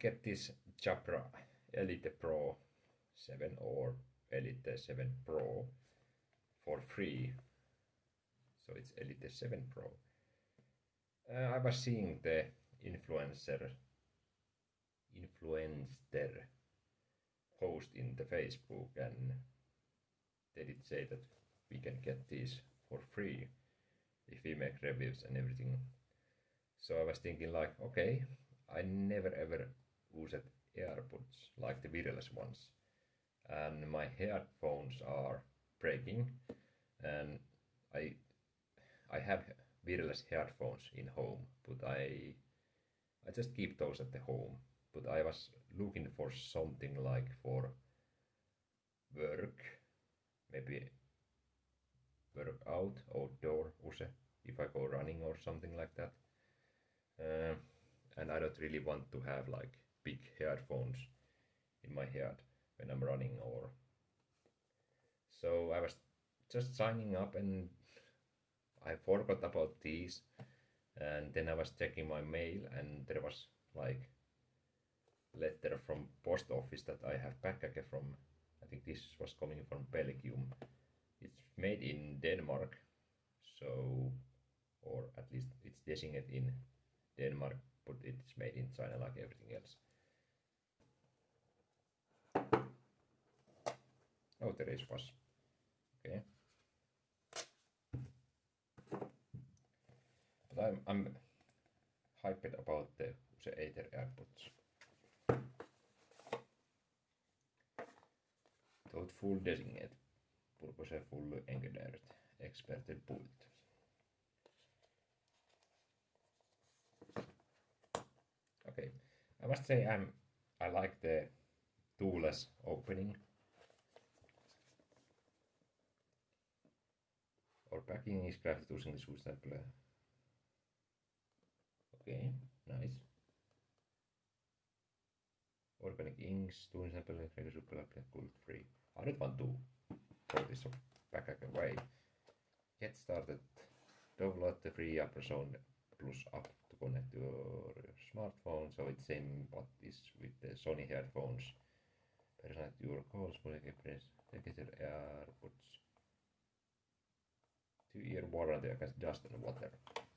get this Jabra Elite Pro 7 or Elite 7 Pro for free. So it's Elite 7 Pro. I was seeing the Influencer post in the Facebook, and they did say that we can get these for free if we make reviews and everything. So I was thinking like, okay, I never ever used Earbuds like the wireless ones, and my headphones are breaking, and I have wireless headphones in home, but I just keep those at the home. But I was looking for something like for work, maybe work out, outdoor, if I go running or something like that. And I don't really want to have like big headphones in my head when I'm running or... So I was just signing up and I forgot about these, and then I was checking my mail and there was like letter from post office that I have package from. I think this was coming from Belgium. It's made in Denmark, so, or at least it's designated in Denmark, but it's made in China like everything else. Oh, there is was. Okay. But I'm hyped about the Aether AirPods. Tuot full designet purpose full engineered experted pult. Okay, I must say I like the toolless opening. Our packing is crafted using sustainable. Okay, nice. Organic inks, sustainable, reusable, gluten-free. I don't want to throw this package away. Get started. Download the free Amazon Plus app to connect to your smartphone. So it's same but this with the Sony headphones. Personalize your calls, take your AirPods. 2-year warranty against dust and water.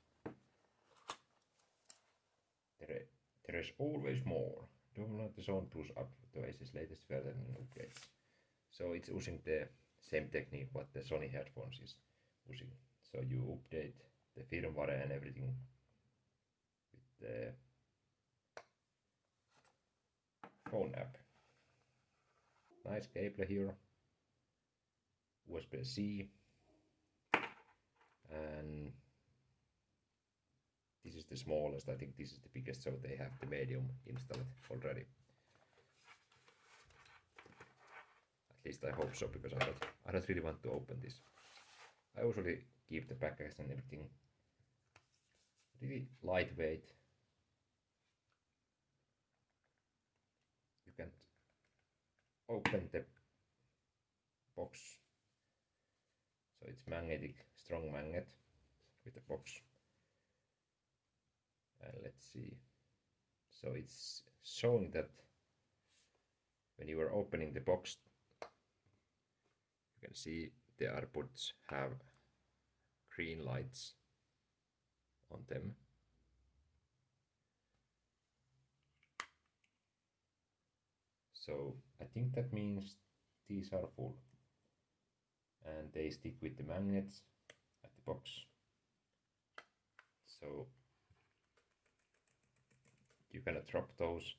There is always more. Download the Sony Plus app to its latest version and upgrades. So it's using the same technique what the Sony headphones is using. So you update the firmware and everything with the phone app. Nice cable here, USB-C, and this is the smallest. I think this is the biggest, so they have the medium installed already. At least I hope so, because I don't really want to open this. I usually keep the package and everything really lightweight. You can open the box, so it's magnetic, strong magnet with the box. And let's see, so it's showing that when you are opening the box, you can see the AirPods have green lights on them. So I think that means these are full, and they stick with the magnets at the box. So you cannot drop those.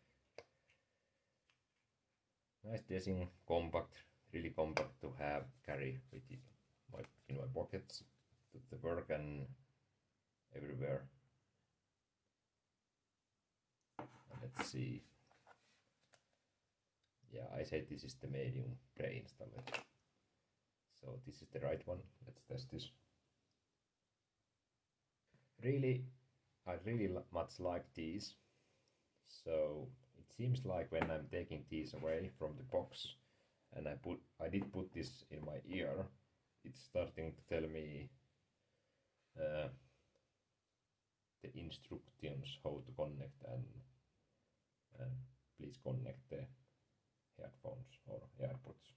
Nice design, compact, really compact to carry with it in my pockets to the work and everywhere. And let's see. Yeah, I said this is the medium pre-installed. So this is the right one. Let's test this. I really much like these. So it seems like when I'm taking these away from the box and I did put this in my ear, it's starting to tell me the instructions how to connect and and please connect the headphones or AirPods.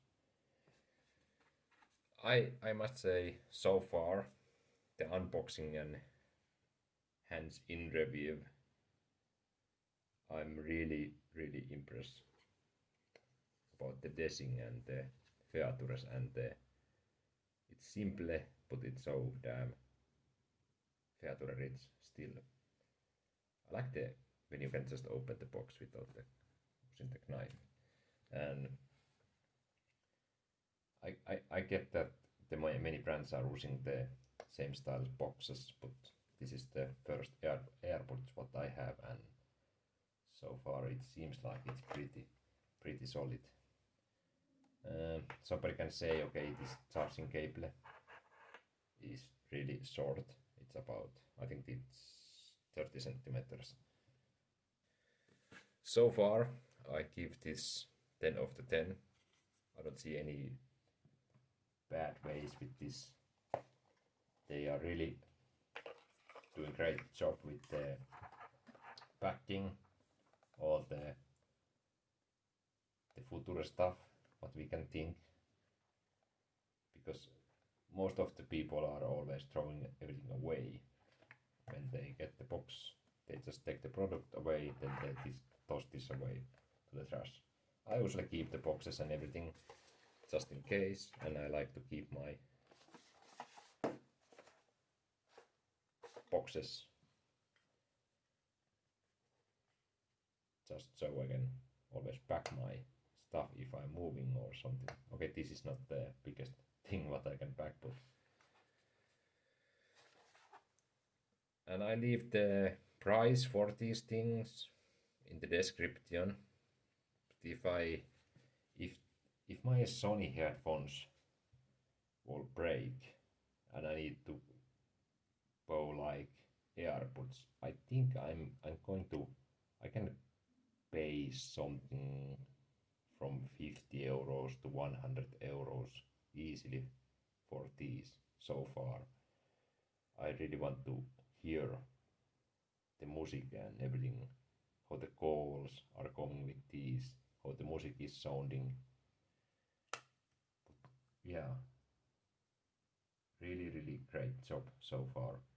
I must say, so far, the unboxing and hands-in review, I'm really impressed about the design and the features and it's simple, but it's so damn feature rich still. I like the when you can just open the box without using the knife. And I get that many brands are using the same style boxes, but this is the first AirPods what I have, and so far it seems like it's pretty solid. Somebody can say, okay, this charging cable is really short. It's about, I think it's 30 centimeters. So far, I give this 10 of the 10. I don't see any bad ways with this. They are really doing great job with the packing, all the future stuff, what we can think, because most of the people are always throwing everything away. When they get the box, they just take the product away, then they toss this away to the trash. I usually keep the boxes and everything just in case, and I like to keep my boxes just so I can always pack my stuff if I'm moving or something. Okay, this is not the biggest thing what I can pack, but and I leave the price for these things in the description. But if my Sony headphones will break and I need to go like AirPods, I think I'm going to, I can pay something from 50 euros to 100 euros easily for these. So far I really want to hear the music and everything, how the calls are coming with these, how the music is sounding. Yeah, really great job so far.